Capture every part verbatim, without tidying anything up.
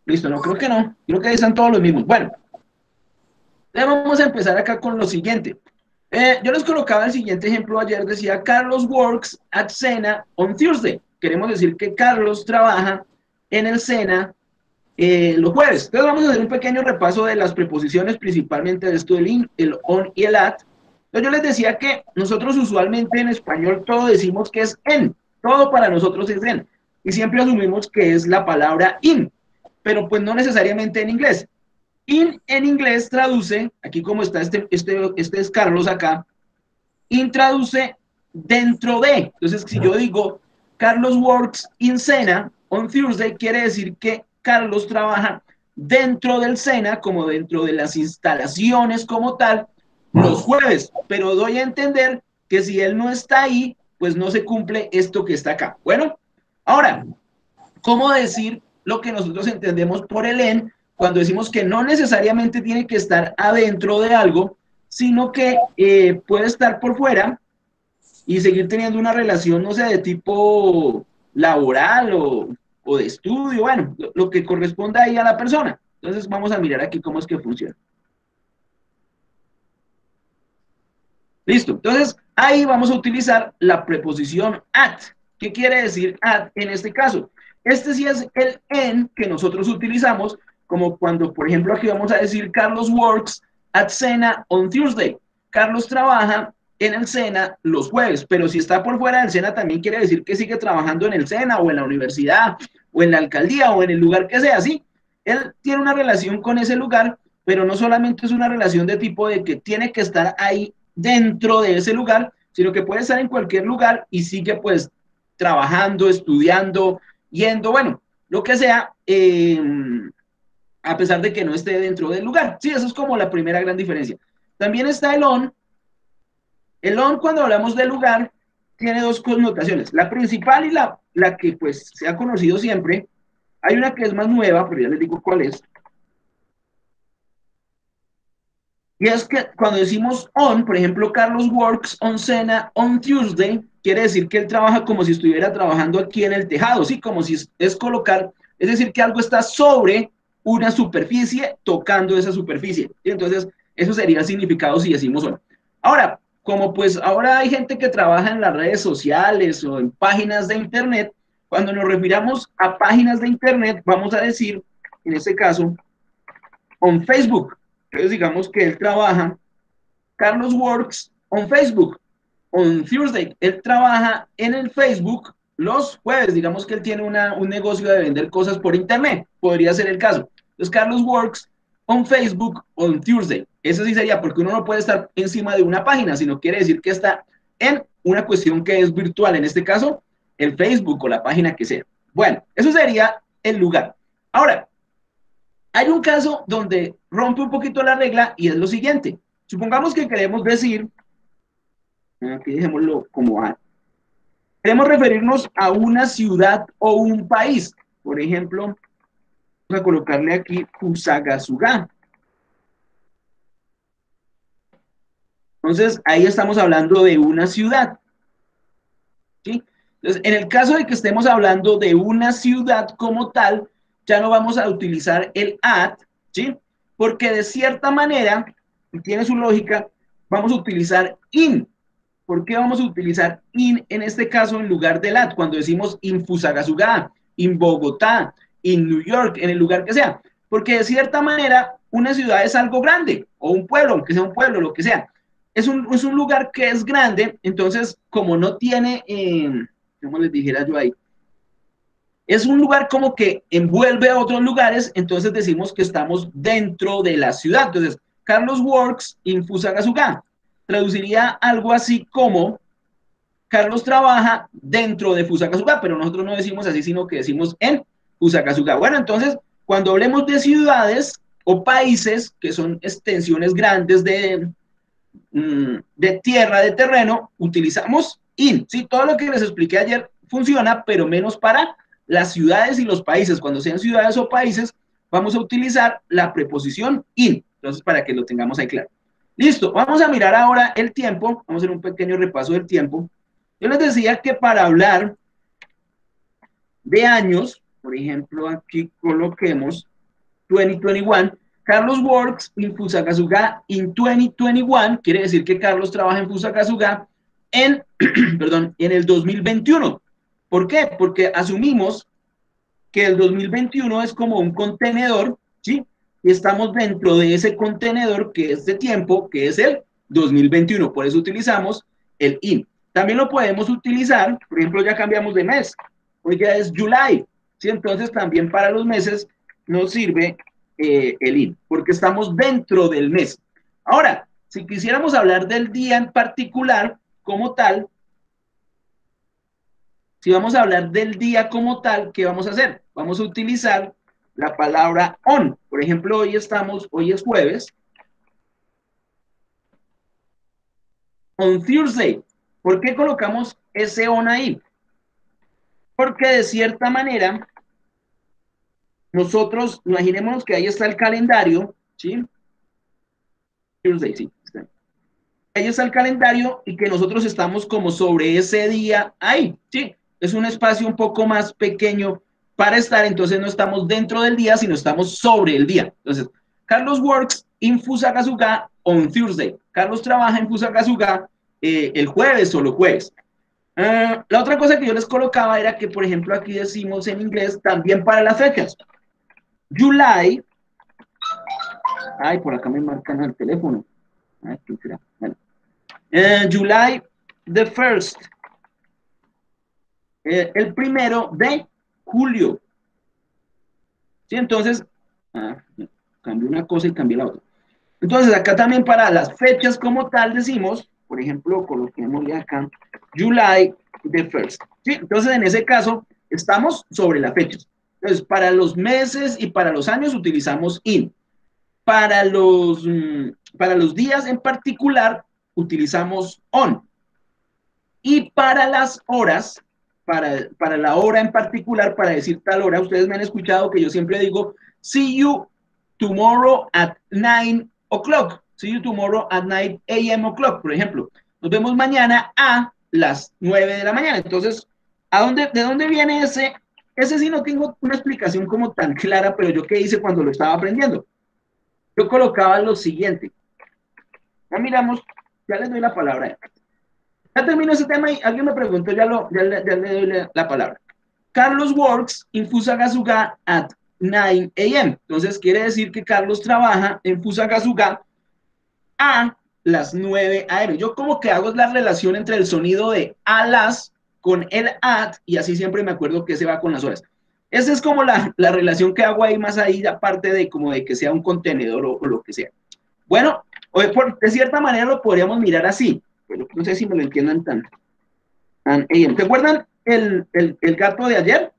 Listo, no creo que no. Creo que ahí están todos los mismos. Bueno, entonces vamos a empezar acá con lo siguiente. Eh, yo les colocaba el siguiente ejemplo ayer, decía Carlos works at Sena on Tuesday. Queremos decir que Carlos trabaja en el Sena eh, los jueves. Entonces vamos a hacer un pequeño repaso de las preposiciones, principalmente de esto del in, el on y el at. Entonces yo les decía que nosotros usualmente en español todo decimos que es en, todo para nosotros es en, y siempre asumimos que es la palabra in, pero pues no necesariamente en inglés. In en inglés traduce, aquí como está este, este, este es Carlos acá, in traduce dentro de. Entonces, si yo digo Carlos works in Sena on Thursday, quiere decir que Carlos trabaja dentro del Sena, como dentro de las instalaciones como tal, los jueves. Pero doy a entender que si él no está ahí, pues no se cumple esto que está acá. Bueno, ahora, ¿cómo decir lo que nosotros entendemos por el en cuando decimos que no necesariamente tiene que estar adentro de algo, sino que eh, puede estar por fuera y seguir teniendo una relación, no sé, de tipo laboral o, o de estudio, bueno, lo, lo que corresponda ahí a la persona. Entonces vamos a mirar aquí cómo es que funciona. Listo. Entonces ahí vamos a utilizar la preposición at. ¿Qué quiere decir at en este caso? Este sí es el en que nosotros utilizamos, como cuando, por ejemplo, aquí vamos a decir Carlos works at Sena on Tuesday. Carlos trabaja en el Sena los jueves, pero si está por fuera del Sena también quiere decir que sigue trabajando en el Sena o en la universidad o en la alcaldía o en el lugar que sea, ¿sí? Él tiene una relación con ese lugar, pero no solamente es una relación de tipo de que tiene que estar ahí dentro de ese lugar, sino que puede estar en cualquier lugar y sigue pues trabajando, estudiando, yendo, bueno, lo que sea, eh, a pesar de que no esté dentro del lugar. Sí, eso es como la primera gran diferencia. También está el on. El on, cuando hablamos del lugar, tiene dos connotaciones. La principal y la, la que pues se ha conocido siempre. Hay una que es más nueva, pero ya les digo cuál es. Y es que cuando decimos on, por ejemplo, Carlos works on Sena on Tuesday, quiere decir que él trabaja como si estuviera trabajando aquí en el tejado, ¿sí? Como si es, es colocar, es decir, que algo está sobre una superficie tocando esa superficie. ¿Sí? Entonces, eso sería el significado si decimos on. Ahora, como pues ahora hay gente que trabaja en las redes sociales o en páginas de internet, cuando nos refiramos a páginas de internet, vamos a decir, en este caso, on Facebook. Entonces, digamos que él trabaja, Carlos works on Facebook, on Thursday. Él trabaja en el Facebook los jueves. Digamos que él tiene una, un negocio de vender cosas por internet. Podría ser el caso. Entonces, Carlos works on Facebook on Tuesday. Eso sí sería porque uno no puede estar encima de una página, sino quiere decir que está en una cuestión que es virtual. En este caso, el Facebook o la página que sea. Bueno, eso sería el lugar. Ahora, hay un caso donde rompe un poquito la regla y es lo siguiente. Supongamos que queremos decir, aquí dejémoslo como A, queremos referirnos a una ciudad o un país. Por ejemplo, vamos a colocarle aquí Fusagasugá. Entonces, ahí estamos hablando de una ciudad. ¿Sí? Entonces, en el caso de que estemos hablando de una ciudad como tal, ya no vamos a utilizar el at, ¿sí? Porque de cierta manera, y tiene su lógica, vamos a utilizar in. ¿Por qué vamos a utilizar in en este caso en lugar del at? Cuando decimos in Fusagasugá, in Bogotá, in New York, en el lugar que sea. Porque de cierta manera, una ciudad es algo grande, o un pueblo, aunque sea un pueblo, lo que sea. Es un, es un lugar que es grande, entonces, como no tiene, eh, ¿cómo les dijera yo ahí? Es un lugar como que envuelve a otros lugares, entonces decimos que estamos dentro de la ciudad. Entonces, Carlos works in Fusagasugá. Traduciría algo así como Carlos trabaja dentro de Fusagasugá, pero nosotros no decimos así, sino que decimos en Fusagasugá. Bueno, entonces, cuando hablemos de ciudades o países, que son extensiones grandes de, de tierra, de terreno, utilizamos in. Sí, todo lo que les expliqué ayer funciona, pero menos para las ciudades y los países. Cuando sean ciudades o países, vamos a utilizar la preposición in. Entonces, para que lo tengamos ahí claro. Listo, vamos a mirar ahora el tiempo. Vamos a hacer un pequeño repaso del tiempo. Yo les decía que para hablar de años, por ejemplo, aquí coloquemos twenty twenty-one. Carlos works in Fusagasugá in twenty twenty-one, quiere decir que Carlos trabaja en Fusagasugá en, perdón, en el dos mil veintiuno. ¿Por qué? Porque asumimos que el dos mil veintiuno es como un contenedor, ¿sí? Y estamos dentro de ese contenedor que es de tiempo, que es el dos mil veintiuno. Por eso utilizamos el in. También lo podemos utilizar, por ejemplo, ya cambiamos de mes. Hoy ya es July, ¿sí? Entonces también para los meses nos sirve eh, el in, porque estamos dentro del mes. Ahora, si quisiéramos hablar del día en particular, como tal, si vamos a hablar del día como tal, ¿qué vamos a hacer? Vamos a utilizar la palabra on. Por ejemplo, hoy estamos, hoy es jueves. On Thursday. ¿Por qué colocamos ese on ahí? Porque de cierta manera, nosotros, imaginémonos que ahí está el calendario, ¿sí? Thursday, sí. Ahí está el calendario y que nosotros estamos como sobre ese día ahí, ¿sí? Es un espacio un poco más pequeño para estar, entonces no estamos dentro del día, sino estamos sobre el día. Entonces, Carlos works in Fusagasugá on Thursday. Carlos trabaja en Fusagasugá eh, el jueves o los jueves. Uh, la otra cosa que yo les colocaba era que, por ejemplo, aquí decimos en inglés también para las fechas. July. Ay, por acá me marcan el teléfono. Ay, ¿qué será? Bueno. Uh, July the first. Eh, el primero de julio. ¿Sí? Entonces, ah, cambié una cosa y cambié la otra. Entonces, acá también para las fechas como tal decimos, por ejemplo, coloquémosle acá, July the first. ¿Sí? Entonces, en ese caso, estamos sobre las fechas. Entonces, para los meses y para los años utilizamos in. Para los, para los días en particular, utilizamos on. Y para las horas, para, para la hora en particular, para decir tal hora, ustedes me han escuchado que yo siempre digo, see you tomorrow at nine o'clock. See you tomorrow at nine a m o'clock, por ejemplo. Nos vemos mañana a las nueve de la mañana. Entonces, ¿a dónde, ¿de dónde viene ese? Ese sí no tengo una explicación como tan clara, pero yo qué hice cuando lo estaba aprendiendo. Yo colocaba lo siguiente. Ya miramos, ya les doy la palabra. Ya termino ese tema y alguien me preguntó, ya, lo, ya, ya le doy la, la palabra. Carlos works in Fusagasugá at nine a m Entonces quiere decir que Carlos trabaja en Fusagasugá a las nueve a m Yo como que hago la relación entre el sonido de a las con el at y así siempre me acuerdo que se va con las horas. Esa es como la, la relación que hago ahí más ahí, aparte de como de que sea un contenedor o, o lo que sea. Bueno, por, de cierta manera lo podríamos mirar así, pero no sé si me lo entiendan tan. tan hey, ¿te acuerdan el, el, el gato de ayer?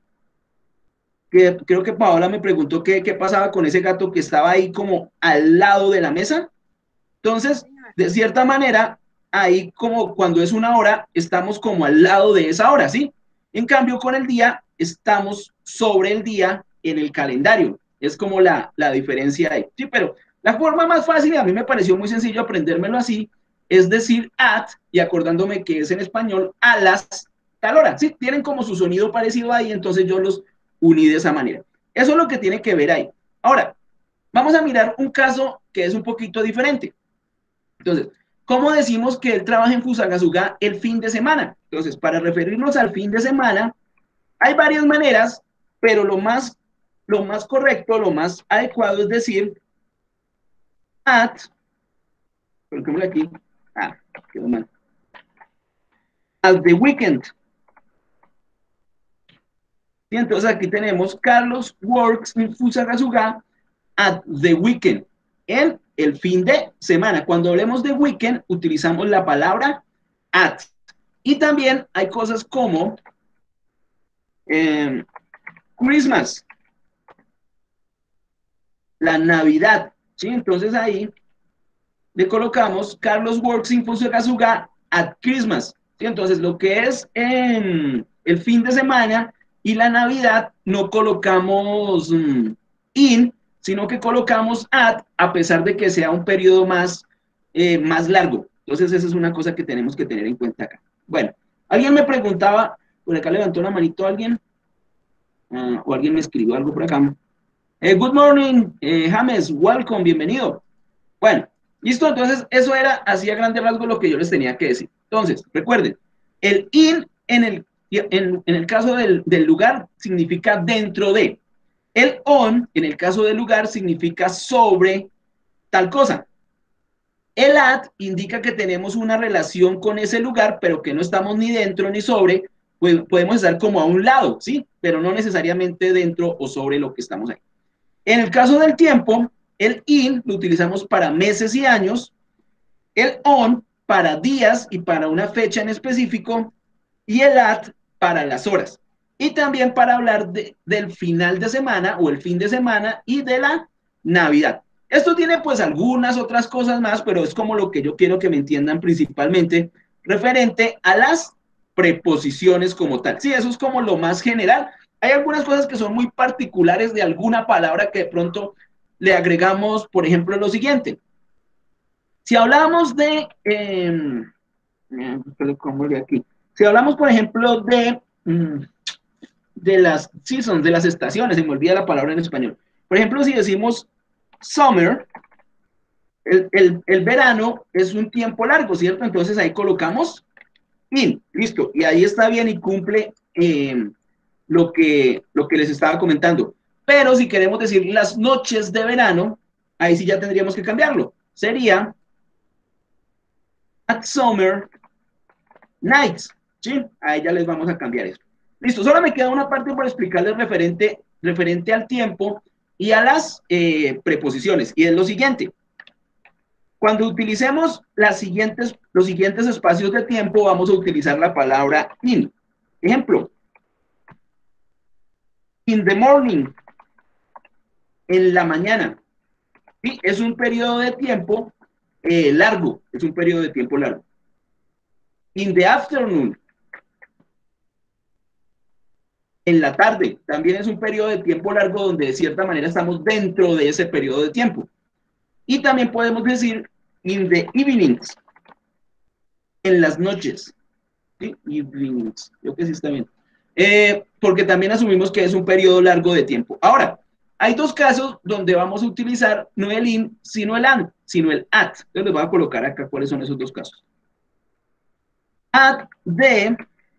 Que creo que Paola me preguntó qué, qué pasaba con ese gato que estaba ahí como al lado de la mesa. Entonces, de cierta manera, ahí como cuando es una hora, estamos como al lado de esa hora, ¿sí? En cambio, con el día, estamos sobre el día en el calendario. Es como la, la diferencia ahí. Sí, pero la forma más fácil, y a mí me pareció muy sencillo aprendérmelo así, es decir at, y acordándome que es en español, a las tal hora. Sí, tienen como su sonido parecido ahí, entonces yo los uní de esa manera. Eso es lo que tiene que ver ahí. Ahora, vamos a mirar un caso que es un poquito diferente. Entonces, ¿cómo decimos que él trabaja en Fusagasugá el fin de semana? Entonces, para referirnos al fin de semana, hay varias maneras, pero lo más, lo más correcto, lo más adecuado es decir at, coloquémosle aquí, ah, quedó mal, at the weekend. Y entonces aquí tenemos Carlos works in Fusagasugá at the weekend, en el fin de semana. Cuando hablemos de weekend, utilizamos la palabra at. Y también hay cosas como eh, Christmas, la Navidad, ¿sí? Entonces ahí le colocamos Carlos works in Fusagasugá at Christmas, ¿sí? Entonces lo que es en el fin de semana y la Navidad no colocamos um, in, sino que colocamos at, a pesar de que sea un periodo más, eh, más largo. Entonces esa es una cosa que tenemos que tener en cuenta acá. Bueno, alguien me preguntaba, por acá levantó la manito alguien, uh, o alguien me escribió algo por acá. Eh, good morning, eh, James, welcome, bienvenido. Bueno, listo, entonces eso era así a grandes rasgos lo que yo les tenía que decir. Entonces, recuerden, el in en el, en, en el caso del, del lugar significa dentro de. El on, en el caso del lugar, significa sobre tal cosa. El at indica que tenemos una relación con ese lugar, pero que no estamos ni dentro ni sobre, pues podemos estar como a un lado, ¿sí? Pero no necesariamente dentro o sobre lo que estamos ahí. En el caso del tiempo, el in lo utilizamos para meses y años, el on para días y para una fecha en específico, y el at para las horas. Y también para hablar de, del final de semana o el fin de semana y de la Navidad. Esto tiene pues algunas otras cosas más, pero es como lo que yo quiero que me entiendan principalmente referente a las preposiciones como tal. Sí, eso es como lo más general. Hay algunas cosas que son muy particulares de alguna palabra que de pronto le agregamos, por ejemplo, lo siguiente. Si hablamos de, eh, ¿cómo de aquí? Si hablamos, por ejemplo, de, de las seasons, de las estaciones, se me olvida la palabra en español. Por ejemplo, si decimos summer, el, el, el verano es un tiempo largo, ¿cierto? Entonces ahí colocamos in, listo, y ahí está bien y cumple eh, lo, que, lo que les estaba comentando. Pero si queremos decir las noches de verano, ahí sí ya tendríamos que cambiarlo. Sería at summer nights, ¿sí? Ahí ya les vamos a cambiar eso. Listo, solo me queda una parte por explicarles referente, referente al tiempo y a las eh, preposiciones, y es lo siguiente. Cuando utilicemos las siguientes, los siguientes espacios de tiempo, vamos a utilizar la palabra in. Ejemplo, in the morning, en la mañana. ¿Sí? Es un periodo de tiempo eh, largo, es un periodo de tiempo largo. In the afternoon, en la tarde, también es un periodo de tiempo largo donde de cierta manera estamos dentro de ese periodo de tiempo. Y también podemos decir in the evenings, en las noches. ¿Sí? Evenings, creo que sí está bien. Eh, porque también asumimos que es un periodo largo de tiempo. Ahora, hay dos casos donde vamos a utilizar no el in, sino el and, sino el at. Entonces les voy a colocar acá cuáles son esos dos casos. At the,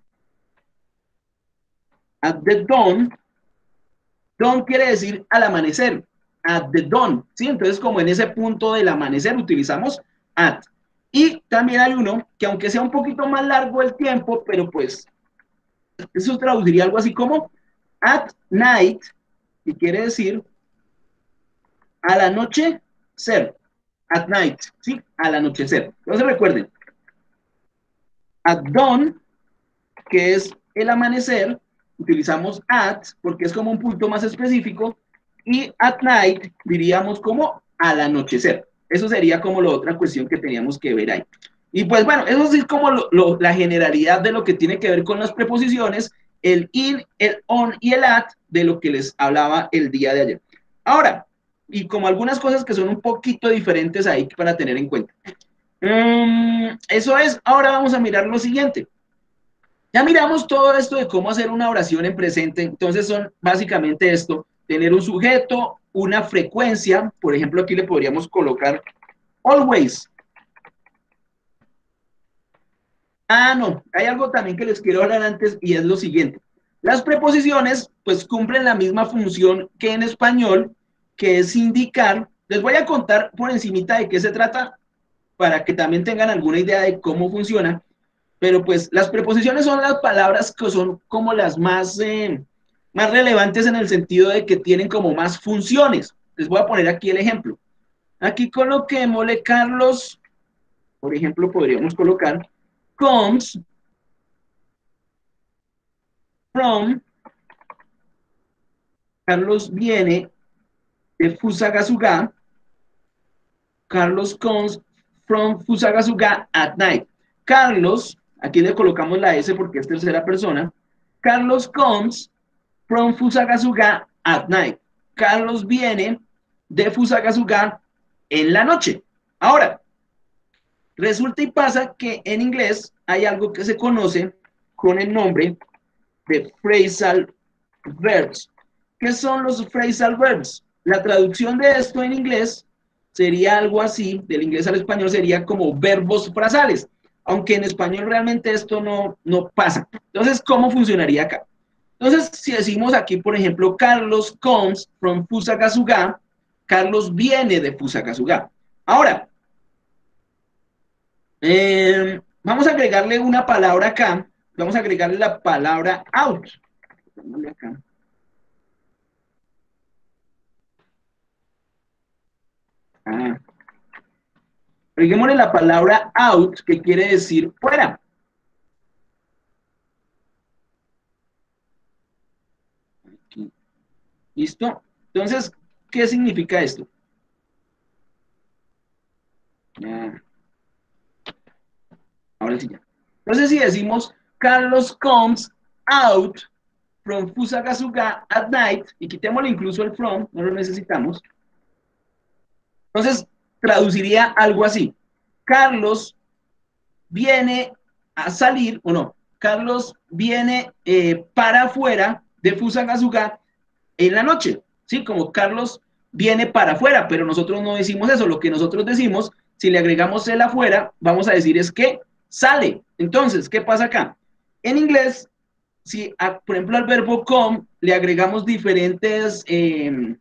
at the dawn, dawn quiere decir al amanecer, at the dawn, ¿sí? Entonces como en ese punto del amanecer utilizamos at. Y también hay uno que aunque sea un poquito más largo el tiempo, pero pues eso traduciría algo así como at night, y quiere decir al anochecer, at night, ¿sí? Al anochecer. Entonces recuerden, at dawn, que es el amanecer, utilizamos at porque es como un punto más específico, y at night diríamos como al anochecer. Eso sería como la otra cuestión que teníamos que ver ahí. Y pues bueno, eso sí es como lo, lo, la generalidad de lo que tiene que ver con las preposiciones, el in, el on y el at, de lo que les hablaba el día de ayer. Ahora, y como algunas cosas que son un poquito diferentes ahí para tener en cuenta. Um, eso es, ahora vamos a mirar lo siguiente. Ya miramos todo esto de cómo hacer una oración en presente, entonces son básicamente esto, tener un sujeto, una frecuencia, por ejemplo aquí le podríamos colocar always. Ah, no, hay algo también que les quiero hablar antes y es lo siguiente. Las preposiciones pues cumplen la misma función que en español, que es indicar, les voy a contar por encimita de qué se trata para que también tengan alguna idea de cómo funciona. Pero pues las preposiciones son las palabras que son como las más, eh, más relevantes en el sentido de que tienen como más funciones. Les voy a poner aquí el ejemplo. Aquí coloquémosle Carlos, por ejemplo, podríamos colocar comes from, Carlos viene de Fusagasugá, Carlos comes from Fusagasugá at night. Carlos, aquí le colocamos la S porque es tercera persona, Carlos comes from Fusagasugá at night. Carlos viene de Fusagasugá en la noche. Ahora, resulta y pasa que en inglés hay algo que se conoce con el nombre de phrasal verbs. ¿Qué son los phrasal verbs? la traducción de esto en inglés sería algo así, del inglés al español sería como verbos frasales, aunque en español realmente esto no, no pasa. Entonces, ¿cómo funcionaría acá? Entonces, si decimos aquí, por ejemplo, Carlos comes from Fusagasugá, Carlos viene de Fusagasugá. Ahora, eh, vamos a agregarle una palabra acá, vamos a agregarle la palabra out. Acá. Ah, agreguémosle la palabra out, que quiere decir fuera. Aquí. ¿Listo? Entonces, ¿qué significa esto? Ya. Ahora sí ya. Entonces, si decimos Carlos comes out from Fusagasugá at night, y quitémosle incluso el from, no lo necesitamos, entonces traduciría algo así. Carlos viene a salir, o no, Carlos viene eh, para afuera de Fusagasugá en la noche, ¿sí? Como Carlos viene para afuera, pero nosotros no decimos eso, lo que nosotros decimos, si le agregamos el afuera, vamos a decir es que sale. Entonces, ¿qué pasa acá? En inglés, si a, por ejemplo al verbo come le agregamos diferentes eh,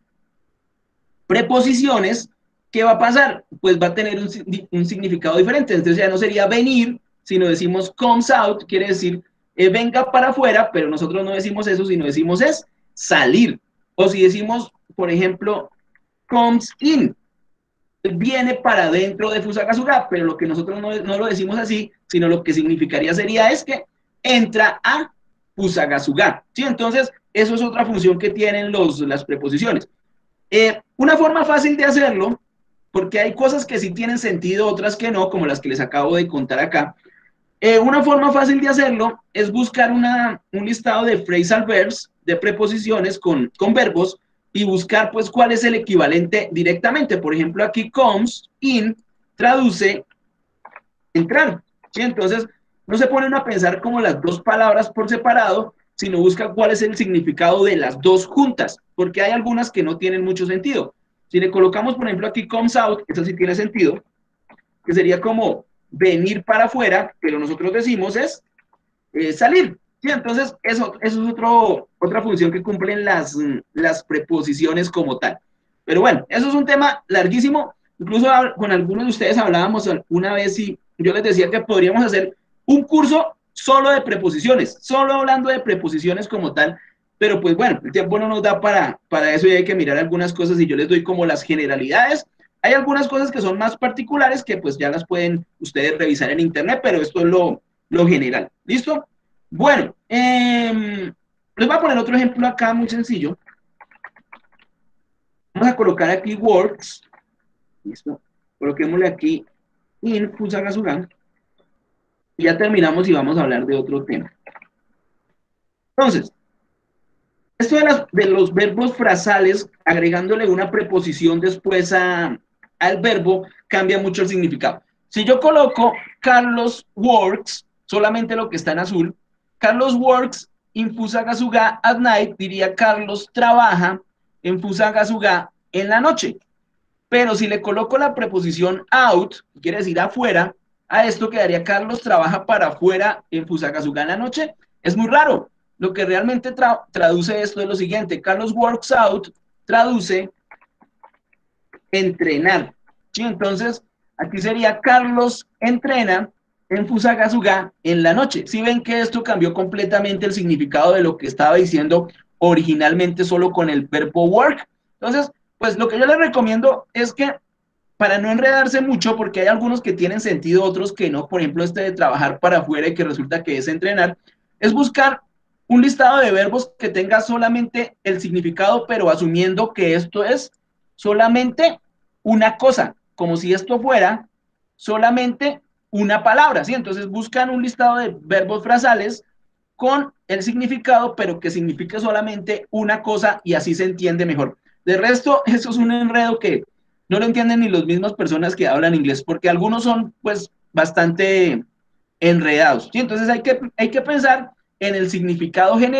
preposiciones, ¿qué va a pasar? Pues va a tener un, un, significado diferente. Entonces ya no sería venir, sino decimos comes out, quiere decir eh, venga para afuera, pero nosotros no decimos eso, sino decimos es salir. O si decimos, por ejemplo, comes in, viene para adentro de Fusagasugá, pero lo que nosotros no, no, lo decimos así, sino lo que significaría sería es que entra a Fusagasugá. ¿Sí? Entonces, eso es otra función que tienen los, las preposiciones. Eh, una forma fácil de hacerlo, porque hay cosas que sí tienen sentido, otras que no, como las que les acabo de contar acá. Eh, una forma fácil de hacerlo es buscar una, un listado de phrasal verbs, de preposiciones con, con verbos, y buscar pues cuál es el equivalente directamente. Por ejemplo, aquí comes, in, traduce entrar. ¿Sí? Entonces, no se ponen a pensar como las dos palabras por separado, sino busca cuál es el significado de las dos juntas, porque hay algunas que no tienen mucho sentido. Si le colocamos, por ejemplo, aquí comes out, eso sí tiene sentido, que sería como venir para afuera, pero nosotros decimos es eh, salir. ¿Sí? Entonces, eso, eso es otro, otra función que cumplen las, las preposiciones como tal. Pero bueno, eso es un tema larguísimo. Incluso con algunos de ustedes hablábamos una vez y yo les decía que podríamos hacer un curso solo de preposiciones, solo hablando de preposiciones como tal. Pero pues bueno, el tiempo no nos da para, para eso y hay que mirar algunas cosas y yo les doy como las generalidades. Hay algunas cosas que son más particulares que pues ya las pueden ustedes revisar en internet, pero esto es lo, lo general. ¿Listo? Bueno, eh, les voy a poner otro ejemplo acá muy sencillo. Vamos a colocar aquí works. Listo. Coloquémosle aquí in Fusagasugá. Y ya terminamos y vamos a hablar de otro tema. Entonces, esto de, las, de los verbos frasales, agregándole una preposición después a, al verbo, cambia mucho el significado. Si yo coloco Carlos works, solamente lo que está en azul, Carlos works in Fusagasugá at night, diría Carlos trabaja en Fusagasugá en la noche. Pero si le coloco la preposición out, que quiere decir afuera, a esto quedaría Carlos trabaja para afuera en Fusagasugá en la noche. Es muy raro. Lo que realmente tra traduce esto es lo siguiente. Carlos works out traduce entrenar. ¿Sí? Entonces, aquí sería Carlos entrena en Fusagasugá en la noche. Si ¿Sí ven que esto cambió completamente el significado de lo que estaba diciendo originalmente solo con el verbo work. Entonces, pues lo que yo les recomiendo es que para no enredarse mucho, porque hay algunos que tienen sentido, otros que no, por ejemplo, este de trabajar para afuera y que resulta que es entrenar, es buscar un listado de verbos que tenga solamente el significado, pero asumiendo que esto es solamente una cosa, como si esto fuera solamente una palabra, ¿sí? Entonces buscan un listado de verbos frasales con el significado, pero que signifique solamente una cosa y así se entiende mejor. De resto, eso es un enredo que no lo entienden ni las mismas personas que hablan inglés, porque algunos son, pues, bastante enredados, ¿sí? Entonces hay que, hay que pensar en el significado general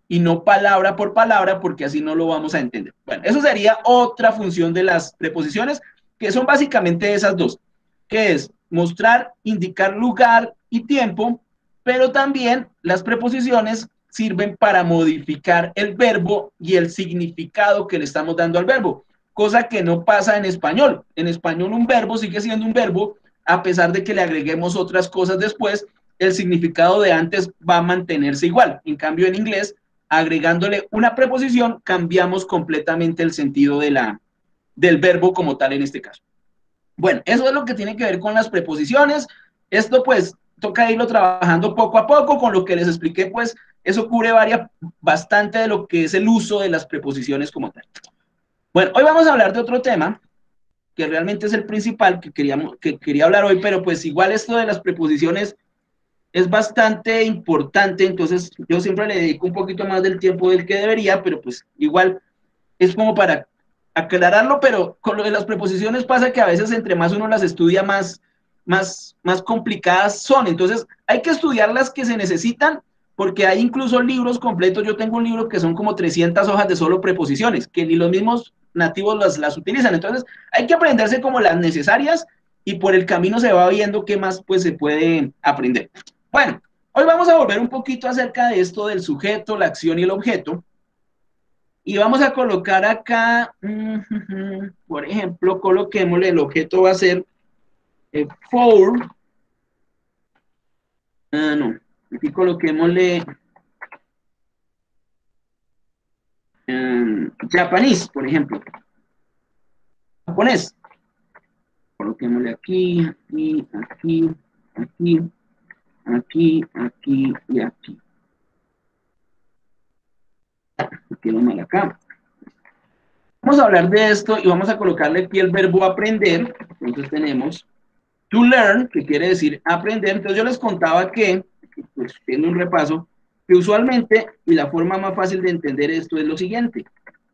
y no palabra por palabra, porque así no lo vamos a entender. Bueno, eso sería otra función de las preposiciones, que son básicamente esas dos, que es mostrar, indicar lugar y tiempo, pero también las preposiciones sirven para modificar el verbo y el significado que le estamos dando al verbo, cosa que no pasa en español. En español un verbo sigue siendo un verbo, a pesar de que le agreguemos otras cosas después, el significado de antes va a mantenerse igual. En cambio, en inglés, agregándole una preposición, cambiamos completamente el sentido de la, del verbo como tal en este caso. Bueno, eso es lo que tiene que ver con las preposiciones. Esto pues toca irlo trabajando poco a poco. Con lo que les expliqué, pues eso cubre varias, bastante de lo que es el uso de las preposiciones como tal. Bueno, hoy vamos a hablar de otro tema que realmente es el principal que, queríamos, que quería hablar hoy, pero pues igual esto de las preposiciones es bastante importante, entonces yo siempre le dedico un poquito más del tiempo del que debería, pero pues igual es como para aclararlo, pero con lo de las preposiciones pasa que a veces entre más uno las estudia, más, más, más complicadas son. Entonces hay que estudiar las que se necesitan, porque hay incluso libros completos. Yo tengo un libro que son como trescientas hojas de solo preposiciones, que ni los mismos nativos las, las utilizan. Entonces hay que aprenderse como las necesarias y por el camino se va viendo qué más pues se puede aprender. Bueno, hoy vamos a volver un poquito acerca de esto del sujeto, la acción y el objeto. Y vamos a colocar acá, uh, por ejemplo, coloquémosle, el objeto va a ser eh, for, ah, no, aquí coloquémosle um, Japanese, por ejemplo, japonés. Coloquémosle aquí, aquí, aquí, aquí, aquí, aquí y aquí. Quedó mal acá. Vamos a hablar de esto y vamos a colocarle aquí el verbo aprender. Entonces tenemos to learn, que quiere decir aprender. Entonces yo les contaba que, pues viendo un repaso, que usualmente, y la forma más fácil de entender esto es lo siguiente.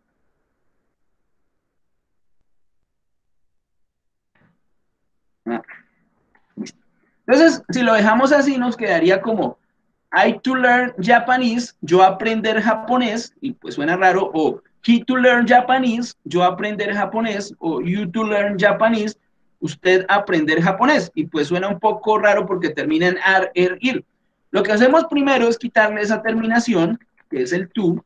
Ah, entonces, si lo dejamos así, nos quedaría como I to learn Japanese, yo aprender japonés, y pues suena raro, o he to learn Japanese, yo aprender japonés, o you to learn Japanese, usted aprender japonés, y pues suena un poco raro porque termina en ar, er, ir. Lo que hacemos primero es quitarle esa terminación, que es el to.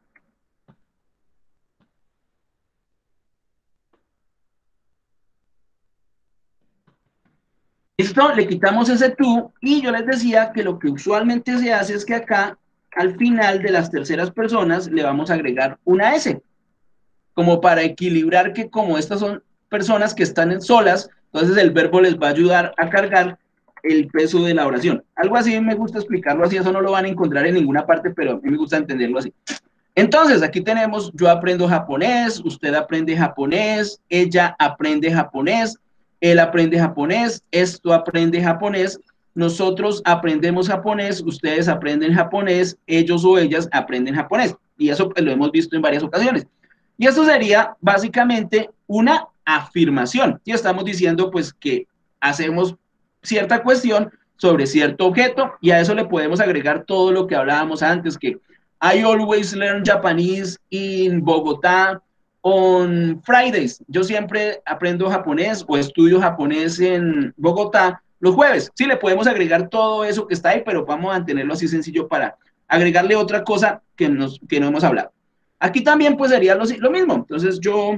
Listo, le quitamos ese to y yo les decía que lo que usualmente se hace es que acá, al final de las terceras personas, le vamos a agregar una S, como para equilibrar que como estas son personas que están en solas, entonces el verbo les va a ayudar a cargar el peso de la oración. Algo así me gusta explicarlo así, eso no lo van a encontrar en ninguna parte, pero a mí me gusta entenderlo así. Entonces, aquí tenemos, yo aprendo japonés, usted aprende japonés, ella aprende japonés, él aprende japonés, esto aprende japonés, nosotros aprendemos japonés, ustedes aprenden japonés, ellos o ellas aprenden japonés. Y eso pues, lo hemos visto en varias ocasiones. Y esto sería básicamente una afirmación. Y estamos diciendo pues que hacemos cierta cuestión sobre cierto objeto y a eso le podemos agregar todo lo que hablábamos antes, que I always learn Japanese in Bogotá on Fridays. Yo siempre aprendo japonés o estudio japonés en Bogotá los jueves. Sí, le podemos agregar todo eso que está ahí, pero vamos a mantenerlo así sencillo para agregarle otra cosa que, nos, que no hemos hablado. Aquí también pues sería lo, lo mismo. Entonces yo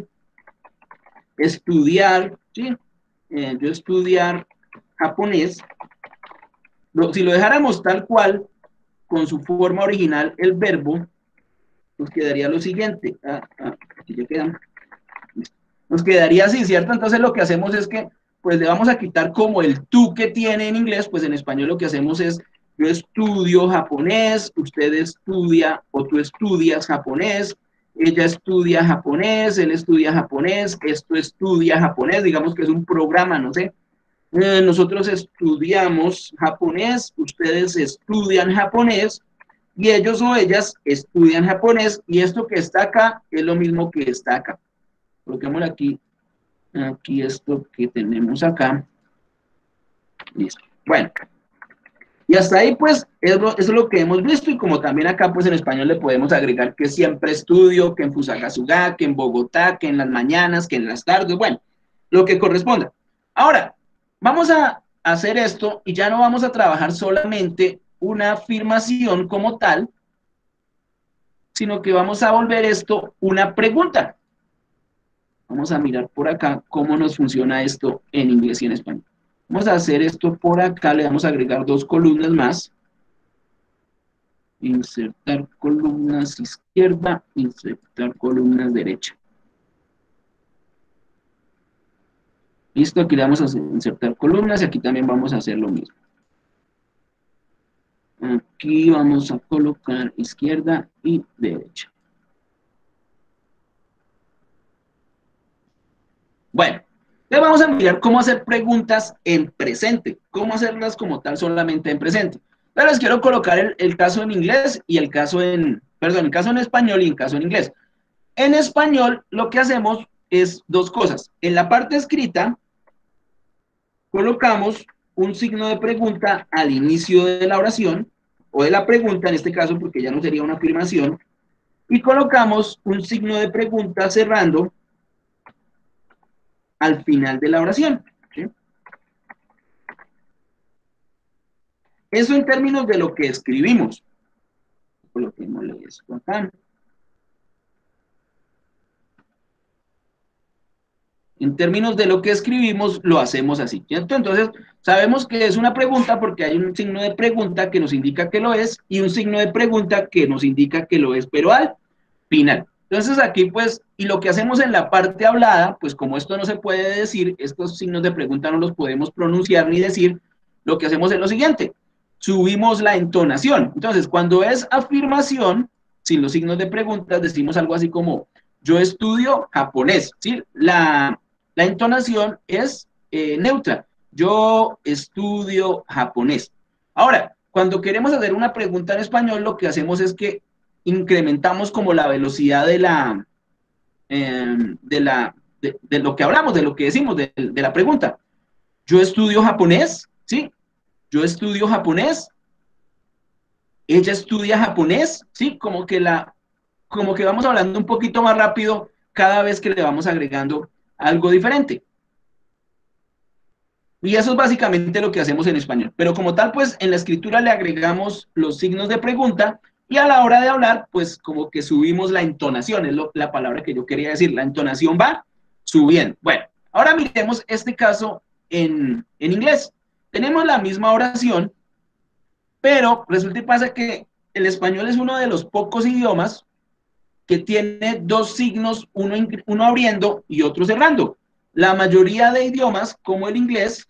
estudiar, ¿sí? Eh, yo estudiar japonés. Lo, si lo dejáramos tal cual, con su forma original, el verbo, nos quedaría lo siguiente. Ah, ah, aquí ya quedan. Nos quedaría así, ¿cierto? Entonces lo que hacemos es que, pues le vamos a quitar como el tú que tiene en inglés, pues en español lo que hacemos es, yo estudio japonés, usted estudia o tú estudias japonés, ella estudia japonés, él estudia japonés, esto estudia japonés, digamos que es un programa, no sé. Eh, nosotros estudiamos japonés, ustedes estudian japonés, y ellos o ellas estudian japonés, y esto que está acá es lo mismo que está acá. Coloquémosle aquí, aquí esto que tenemos acá. Listo. Bueno, Y hasta ahí, pues, es lo, es lo que hemos visto, y como también acá, pues, en español le podemos agregar que siempre estudio, que en Fusagasugá, que en Bogotá, que en las mañanas, que en las tardes, bueno, lo que corresponda. Ahora, vamos a hacer esto y ya no vamos a trabajar solamente una afirmación como tal, sino que vamos a volver esto una pregunta. Vamos a mirar por acá cómo nos funciona esto en inglés y en español. Vamos a hacer esto por acá, le vamos a agregar dos columnas más. Insertar columnas izquierda, insertar columnas derecha. Listo, aquí le vamos a insertar columnas y aquí también vamos a hacer lo mismo. Aquí vamos a colocar izquierda y derecha. Bueno, entonces vamos a mirar cómo hacer preguntas en presente, cómo hacerlas como tal solamente en presente. Pero les quiero colocar el, el caso en inglés y el caso en, perdón, el caso en español y el caso en inglés. En español lo que hacemos es dos cosas. En la parte escrita colocamos un signo de pregunta al inicio de la oración, o de la pregunta en este caso, porque ya no sería una afirmación, y colocamos un signo de pregunta cerrando al final de la oración. ¿Sí? Eso en términos de lo que escribimos. Coloquémosle esto acá. En términos de lo que escribimos, lo hacemos así, ¿cierto? Entonces, sabemos que es una pregunta porque hay un signo de pregunta que nos indica que lo es y un signo de pregunta que nos indica que lo es, pero al final. Entonces, aquí, pues, y lo que hacemos en la parte hablada, pues, como esto no se puede decir, estos signos de pregunta no los podemos pronunciar ni decir, lo que hacemos es lo siguiente, subimos la entonación. Entonces, cuando es afirmación, sin los signos de pregunta, decimos algo así como, yo estudio japonés, ¿sí? La la entonación es eh, neutra. Yo estudio japonés. Ahora, cuando queremos hacer una pregunta en español, lo que hacemos es que incrementamos como la velocidad de la, eh, de, la de, de, lo que hablamos, de lo que decimos, de, de la pregunta. Yo estudio japonés, ¿sí? Yo estudio japonés. Ella estudia japonés, ¿sí? Como que la, como que vamos hablando un poquito más rápido cada vez que le vamos agregando algo diferente. Y eso es básicamente lo que hacemos en español. Pero como tal, pues en la escritura le agregamos los signos de pregunta y a la hora de hablar, pues como que subimos la entonación, es lo, la palabra que yo quería decir, la entonación va subiendo. Bueno, ahora miremos este caso en, en inglés. Tenemos la misma oración, pero resulta y pasa que el español es uno de los pocos idiomas que tiene dos signos, uno, uno abriendo y otro cerrando. La mayoría de idiomas, como el inglés,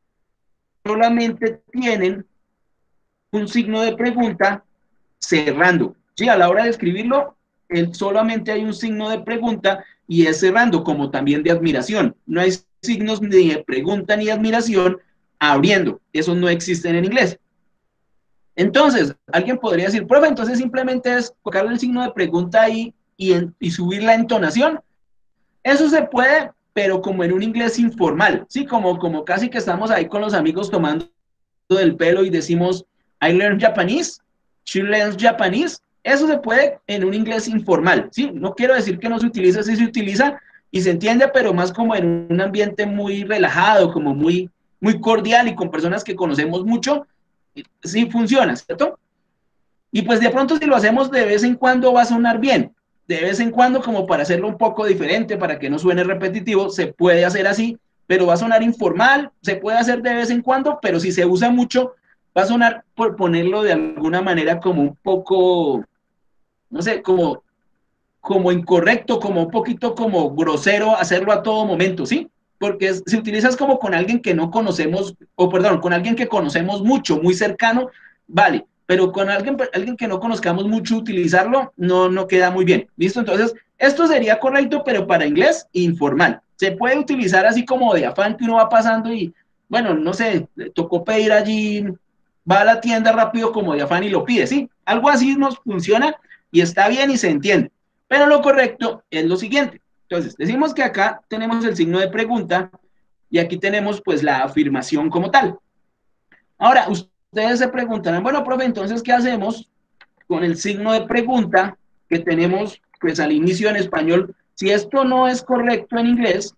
solamente tienen un signo de pregunta cerrando. Sí, a la hora de escribirlo, el, solamente hay un signo de pregunta y es cerrando, como también de admiración. No hay signos ni de pregunta ni de admiración abriendo. Eso no existe en inglés. Entonces, alguien podría decir, profe, entonces simplemente es colocarle el signo de pregunta ahí y, en, y subir la entonación. Eso se puede, pero como en un inglés informal, ¿sí? Como, como casi que estamos ahí con los amigos tomando del pelo y decimos, I learn Japanese, she learns Japanese. Eso se puede en un inglés informal, ¿sí? No quiero decir que no se utiliza, sí se utiliza y se entiende, pero más como en un ambiente muy relajado, como muy, muy cordial y con personas que conocemos mucho, sí funciona, ¿cierto? Y pues de pronto si lo hacemos de vez en cuando va a sonar bien, de vez en cuando como para hacerlo un poco diferente, para que no suene repetitivo, se puede hacer así, pero va a sonar informal, se puede hacer de vez en cuando, pero si se usa mucho, va a sonar, por ponerlo de alguna manera, como un poco, no sé, como, como incorrecto, como un poquito como grosero hacerlo a todo momento, ¿sí? Porque si utilizas como con alguien que no conocemos, o perdón, con alguien que conocemos mucho, muy cercano, vale, pero con alguien, alguien que no conozcamos mucho, utilizarlo no, no queda muy bien, ¿listo? Entonces, esto sería correcto, pero para inglés, informal. Se puede utilizar así como de afán que uno va pasando y, bueno, no sé, tocó pedir allí, va a la tienda rápido como de afán y lo pide, ¿sí? Algo así nos funciona y está bien y se entiende. Pero lo correcto es lo siguiente. Entonces, decimos que acá tenemos el signo de pregunta y aquí tenemos pues la afirmación como tal. Ahora, ustedes se preguntarán, bueno, profe, entonces, ¿qué hacemos con el signo de pregunta que tenemos pues al inicio en español? Si esto no es correcto en inglés,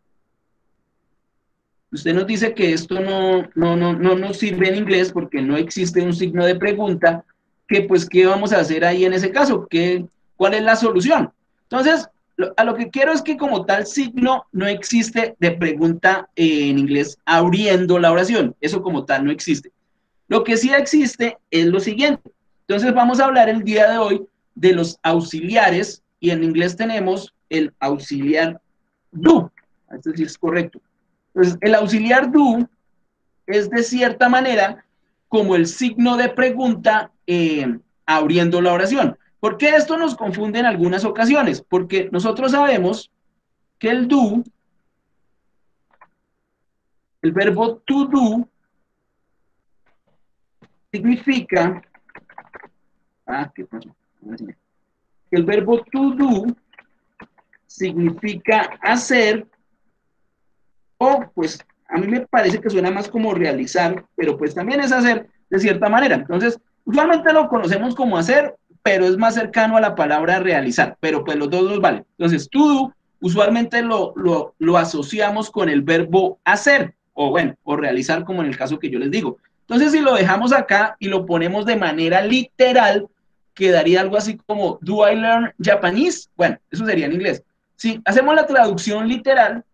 usted nos dice que esto no, no, no, no nos sirve en inglés porque no existe un signo de pregunta, que pues, ¿qué vamos a hacer ahí en ese caso? ¿Qué, ¿Cuál es la solución? Entonces, lo, a lo que quiero es que como tal signo no existe de pregunta eh, en inglés abriendo la oración. Eso como tal no existe. Lo que sí existe es lo siguiente. Entonces vamos a hablar el día de hoy de los auxiliares y en inglés tenemos el auxiliar do. Esto sí es correcto. Entonces el auxiliar do es de cierta manera como el signo de pregunta eh, abriendo la oración. ¿Por qué esto nos confunde en algunas ocasiones? Porque nosotros sabemos que el do, el verbo to do, significa, ah, ¿qué pasó? El verbo to do significa hacer, o pues a mí me parece que suena más como realizar, pero pues también es hacer de cierta manera. Entonces, usualmente lo conocemos como hacer, pero es más cercano a la palabra realizar, pero pues los dos nos valen. Entonces, to do usualmente lo, lo, lo asociamos con el verbo hacer, o bueno, o realizar como en el caso que yo les digo. Entonces, si lo dejamos acá y lo ponemos de manera literal, quedaría algo así como, do I learn Japanese? Bueno, eso sería en inglés. Si hacemos la traducción literal,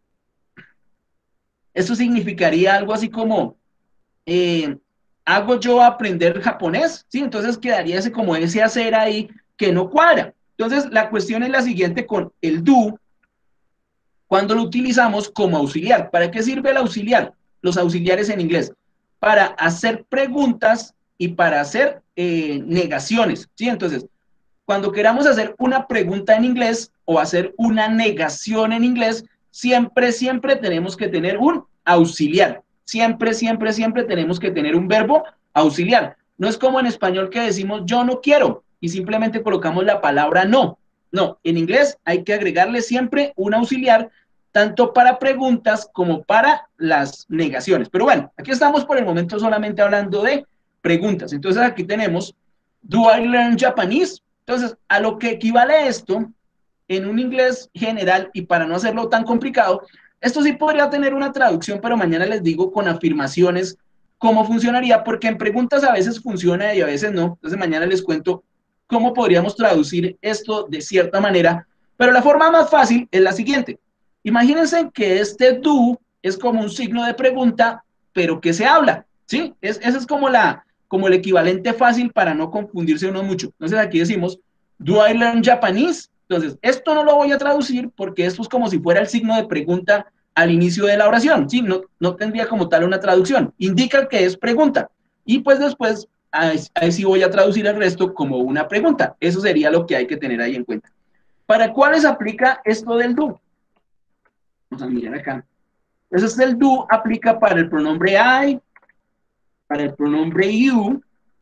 esto significaría algo así como, eh, ¿hago yo aprender japonés? ¿Sí? Entonces quedaría ese como ese hacer ahí que no cuadra. Entonces la cuestión es la siguiente con el do, cuando lo utilizamos como auxiliar. ¿Para qué sirve el auxiliar? Los auxiliares en inglés. Para hacer preguntas y para hacer eh, negaciones. ¿Sí? Entonces, cuando queramos hacer una pregunta en inglés o hacer una negación en inglés, siempre, siempre tenemos que tener un auxiliar. Siempre, siempre, siempre tenemos que tener un verbo auxiliar. No es como en español que decimos yo no quiero y simplemente colocamos la palabra no. No, en inglés hay que agregarle siempre un auxiliar, tanto para preguntas como para las negaciones. Pero bueno, aquí estamos por el momento solamente hablando de preguntas. Entonces aquí tenemos, do I learn Japanese? Entonces, a lo que equivale esto, en un inglés general, y para no hacerlo tan complicado, esto sí podría tener una traducción, pero mañana les digo con afirmaciones cómo funcionaría, porque en preguntas a veces funciona y a veces no. Entonces mañana les cuento cómo podríamos traducir esto de cierta manera, pero la forma más fácil es la siguiente. Imagínense que este do es como un signo de pregunta, pero que se habla, ¿sí? Es, esa es como la, como el equivalente fácil para no confundirse uno mucho. Entonces aquí decimos, do I learn Japanese? Entonces, esto no lo voy a traducir porque esto es como si fuera el signo de pregunta al inicio de la oración, ¿sí? No, no tendría como tal una traducción. Indica que es pregunta. Y pues después, ahí, ahí sí voy a traducir el resto como una pregunta. Eso sería lo que hay que tener ahí en cuenta. ¿Para cuáles aplica esto del do? Vamos a mirar acá. Entonces, el do aplica para el pronombre I, para el pronombre you,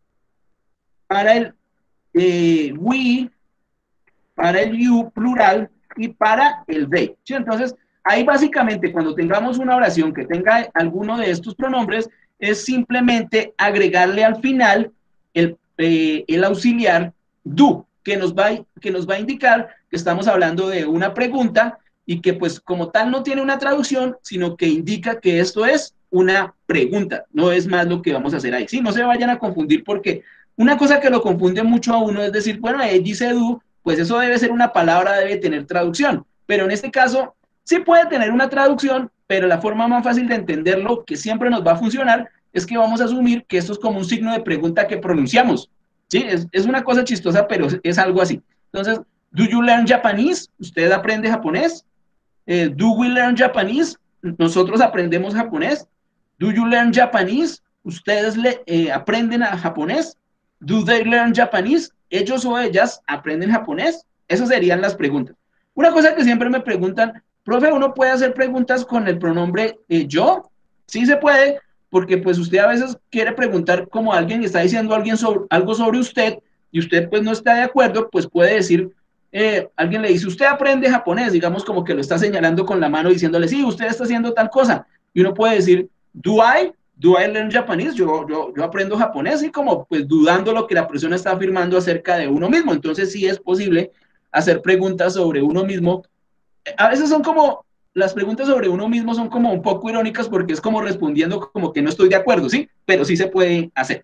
para el eh, we, para el you plural y para el they. ¿Sí? Entonces, ahí básicamente cuando tengamos una oración que tenga alguno de estos pronombres, es simplemente agregarle al final el, eh, el auxiliar do, que nos, va, que nos va a indicar que estamos hablando de una pregunta y que pues como tal no tiene una traducción, sino que indica que esto es una pregunta, no es más lo que vamos a hacer ahí. Sí, no se vayan a confundir porque una cosa que lo confunde mucho a uno es decir, bueno, ahí dice do, pues eso debe ser una palabra, debe tener traducción. Pero en este caso, sí puede tener una traducción, pero la forma más fácil de entenderlo, que siempre nos va a funcionar, es que vamos a asumir que esto es como un signo de pregunta que pronunciamos. ¿Sí? Es, es una cosa chistosa, pero es, es algo así. Entonces, ¿do you learn Japanese? ¿Usted aprende japonés? Eh, ¿Do we learn Japanese? ¿Nosotros aprendemos japonés? ¿Do you learn Japanese? ¿Ustedes le, eh, aprenden a japonés? ¿Do they learn Japanese? ¿Ellos o ellas aprenden japonés? Esas serían las preguntas. Una cosa que siempre me preguntan, profe, ¿uno puede hacer preguntas con el pronombre eh, yo? Sí se puede, porque pues usted a veces quiere preguntar como alguien está diciendo alguien sobre, algo sobre usted y usted pues no está de acuerdo, pues puede decir, eh, alguien le dice, usted aprende japonés, digamos como que lo está señalando con la mano diciéndole, sí, usted está haciendo tal cosa. Y uno puede decir, do I? do I learn Japanese? Yo, yo, yo aprendo japonés, y como pues dudando lo que la persona está afirmando acerca de uno mismo. Entonces sí es posible hacer preguntas sobre uno mismo. A veces son como, las preguntas sobre uno mismo son como un poco irónicas porque es como respondiendo como que no estoy de acuerdo, ¿sí? Pero sí se puede hacer.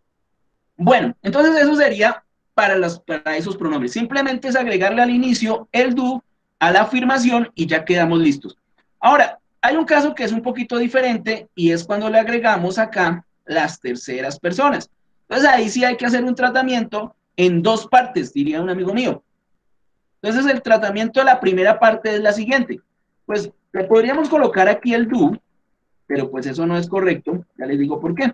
Bueno, entonces eso sería para, las, para esos pronombres. Simplemente es agregarle al inicio el do a la afirmación y ya quedamos listos. Ahora, hay un caso que es un poquito diferente y es cuando le agregamos acá las terceras personas. Entonces ahí sí hay que hacer un tratamiento en dos partes, diría un amigo mío. Entonces el tratamiento de la primera parte es la siguiente. Pues le podríamos colocar aquí el do, pero pues eso no es correcto. Ya les digo por qué.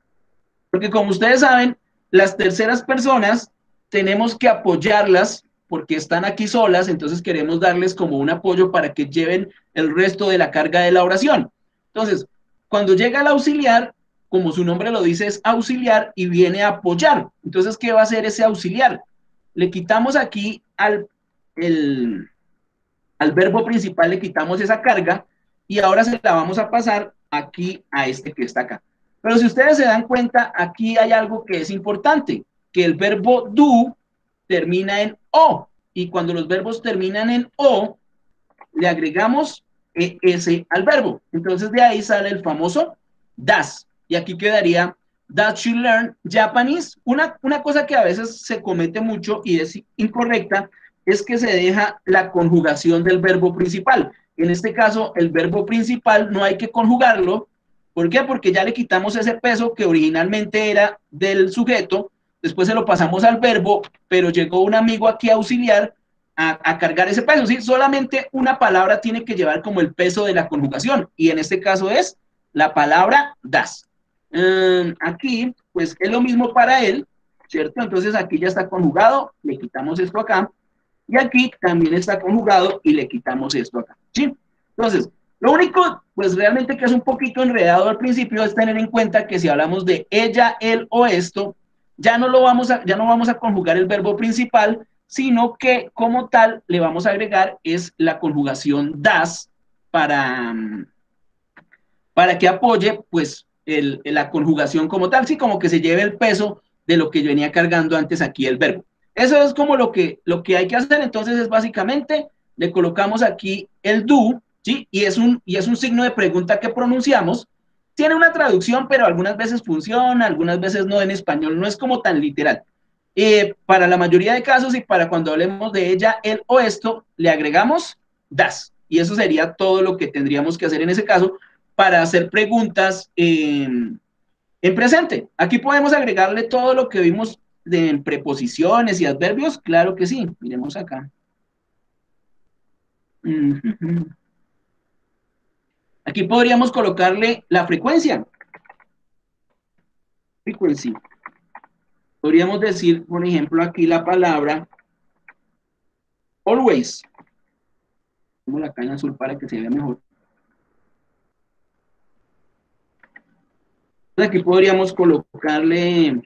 Porque como ustedes saben, las terceras personas tenemos que apoyarlas porque están aquí solas, entonces queremos darles como un apoyo para que lleven el resto de la carga de la oración. Entonces, cuando llega el auxiliar, como su nombre lo dice, es auxiliar y viene a apoyar. Entonces, ¿qué va a hacer ese auxiliar? Le quitamos aquí al, el, al verbo principal, le quitamos esa carga y ahora se la vamos a pasar aquí a este que está acá. Pero si ustedes se dan cuenta, aquí hay algo que es importante, que el verbo do termina en o, y cuando los verbos terminan en o, le agregamos ese al verbo. Entonces de ahí sale el famoso das, y aquí quedaría does she learn Japanese. Una, una cosa que a veces se comete mucho y es incorrecta es que se deja la conjugación del verbo principal. En este caso, el verbo principal no hay que conjugarlo. ¿Por qué? Porque ya le quitamos ese peso que originalmente era del sujeto, después se lo pasamos al verbo, pero llegó un amigo aquí a auxiliar a, a cargar ese peso, ¿sí? Solamente una palabra tiene que llevar como el peso de la conjugación, y en este caso es la palabra das. Um, aquí, pues es lo mismo para él, ¿cierto? Entonces aquí ya está conjugado, le quitamos esto acá, y aquí también está conjugado y le quitamos esto acá, ¿sí? Entonces, lo único, pues realmente que es un poquito enredado al principio es tener en cuenta que si hablamos de ella, él o esto, ya no lo vamos a, ya no vamos a conjugar el verbo principal, sino que como tal le vamos a agregar es la conjugación das para, para que apoye pues el, la conjugación como tal, sí, como que se lleve el peso de lo que yo venía cargando antes aquí el verbo. Eso es como lo que, lo que hay que hacer. Entonces es básicamente, le colocamos aquí el do, ¿sí? Y es, un, y es un signo de pregunta que pronunciamos. Tiene una traducción, pero algunas veces funciona, algunas veces no en español, no es como tan literal. Eh, para la mayoría de casos y para cuando hablemos de ella, él o esto, le agregamos das. Y eso sería todo lo que tendríamos que hacer en ese caso para hacer preguntas en, en presente. Aquí podemos agregarle todo lo que vimos de preposiciones y adverbios, claro que sí. Miremos acá. Uh-huh. Aquí podríamos colocarle la frecuencia. Frequency. Podríamos decir, por ejemplo, aquí la palabra always. Pongo la caña azul para que se vea mejor. Aquí podríamos colocarle,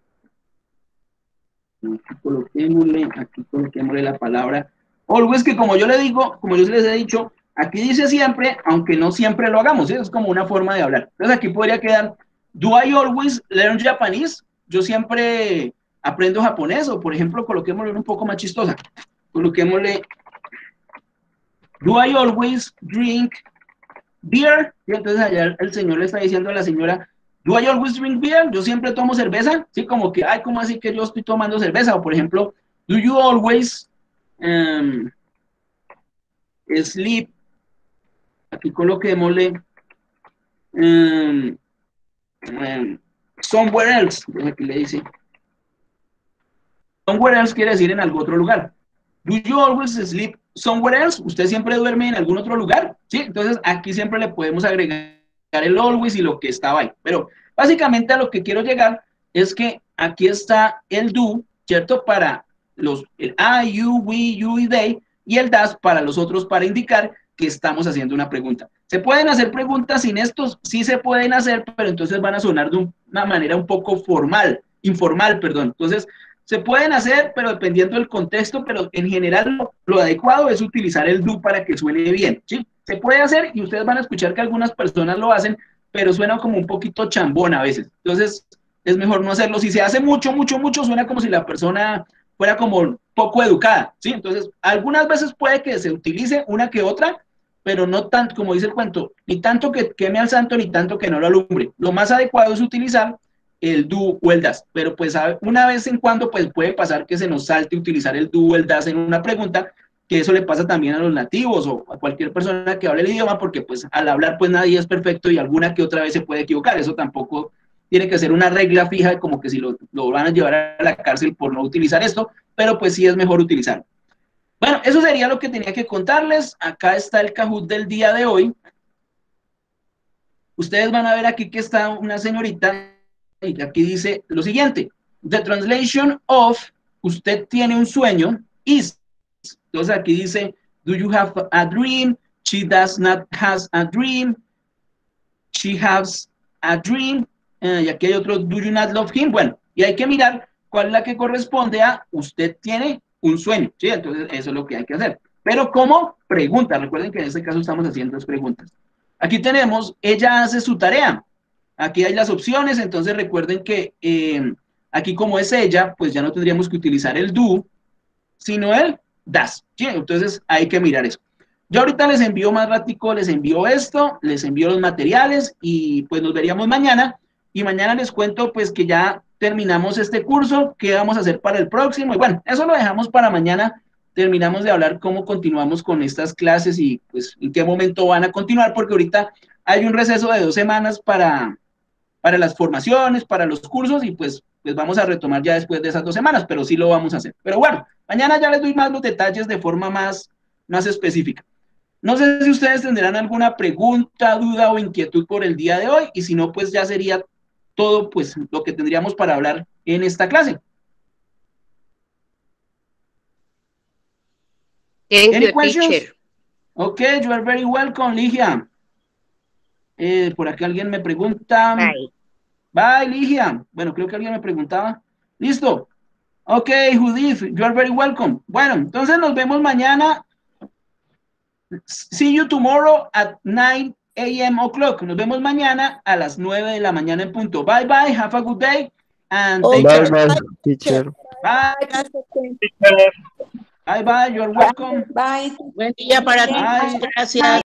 aquí coloquémosle, aquí coloquémosle la palabra always, que como yo le digo, como yo les he dicho, aquí dice siempre, aunque no siempre lo hagamos, ¿sí? Es como una forma de hablar. Entonces aquí podría quedar, do I always learn Japanese? Yo siempre aprendo japonés, o por ejemplo, coloquémosle un poco más chistosa, coloquémosle, do I always drink beer? Y entonces allá el señor le está diciendo a la señora, do I always drink beer? Yo siempre tomo cerveza, sí, como que, ay, ¿cómo así que yo estoy tomando cerveza? O por ejemplo, do you always um, sleep? Aquí coloquémosle um, um, somewhere else. Aquí le dice, somewhere else quiere decir en algún otro lugar. Do you always sleep somewhere else? ¿Usted siempre duerme en algún otro lugar? ¿Sí? Entonces aquí siempre le podemos agregar el always y lo que estaba ahí. Pero básicamente a lo que quiero llegar es que aquí está el do, ¿cierto? Para los el I, you, we, you y they, y el das para los otros para indicar que estamos haciendo una pregunta. ¿Se pueden hacer preguntas sin estos? Sí se pueden hacer, pero entonces van a sonar de una manera un poco formal, informal, perdón. Entonces, se pueden hacer, pero dependiendo del contexto, pero en general lo, lo adecuado es utilizar el do para que suene bien, ¿sí? Se puede hacer y ustedes van a escuchar que algunas personas lo hacen, pero suena como un poquito chambón a veces. Entonces, es mejor no hacerlo. Si se hace mucho, mucho, mucho, suena como si la persona fuera como poco educada, ¿sí? Entonces, algunas veces puede que se utilice una que otra, pero no tanto, como dice el cuento, ni tanto que queme al santo, ni tanto que no lo alumbre. Lo más adecuado es utilizar el do o el das, pero pues una vez en cuando pues puede pasar que se nos salte utilizar el do o el das en una pregunta, que eso le pasa también a los nativos o a cualquier persona que hable el idioma, porque pues al hablar pues nadie es perfecto y alguna que otra vez se puede equivocar. Eso tampoco tiene que ser una regla fija, como que si lo, lo van a llevar a la cárcel por no utilizar esto, pero pues sí es mejor utilizarlo. Bueno, eso sería lo que tenía que contarles. Acá está el Kahoot del día de hoy. Ustedes van a ver aquí que está una señorita y aquí dice lo siguiente: the translation of usted tiene un sueño is. Entonces aquí dice, do you have a dream? She does not has a dream. She has a dream. Uh, y aquí hay otro, do you not love him? Bueno, y hay que mirar cuál es la que corresponde a usted tiene un sueño, ¿sí? Entonces eso es lo que hay que hacer. Pero como pregunta, recuerden que en este caso estamos haciendo dos preguntas. Aquí tenemos, ella hace su tarea. Aquí hay las opciones, entonces recuerden que eh, aquí como es ella, pues ya no tendríamos que utilizar el do, sino el das, ¿sí? Entonces hay que mirar eso. Yo ahorita les envío más ratico, les envío esto, les envío los materiales y pues nos veríamos mañana. Y mañana les cuento pues que ya terminamos este curso, qué vamos a hacer para el próximo. Y bueno, eso lo dejamos para mañana. Terminamos de hablar cómo continuamos con estas clases y pues en qué momento van a continuar, porque ahorita hay un receso de dos semanas para, para las formaciones, para los cursos y pues, pues vamos a retomar ya después de esas dos semanas, pero sí lo vamos a hacer. Pero bueno, mañana ya les doy más los detalles de forma más, más específica. No sé si ustedes tendrán alguna pregunta, duda o inquietud por el día de hoy, y si no, pues ya sería todo pues lo que tendríamos para hablar en esta clase. Thank Any you, questions? teacher. Okay, you are very welcome, Ligia. Eh, por acá alguien me pregunta. Bye. Bye, Ligia. Bueno, creo que alguien me preguntaba. Listo. Ok, Judith, you are very welcome. Bueno, entonces nos vemos mañana. See you tomorrow at nine a m o'clock. Nos vemos mañana a las nueve de la mañana en punto. Bye, bye. Have a good day. And take Bye, care. bye, teacher. Bye. Bye, bye. You're welcome. Bye. Buen día para Bye. todos. Gracias.